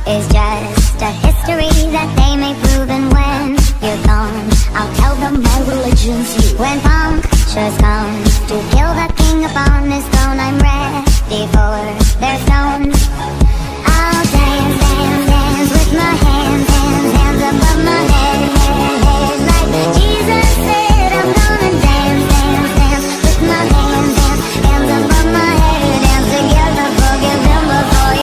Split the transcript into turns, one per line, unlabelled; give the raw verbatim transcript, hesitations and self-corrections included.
is just a history that they may prove. And when you're gone, I'll tell them my religion's you. When punctures come to kill the king upon his throne, I'm ready for their stones.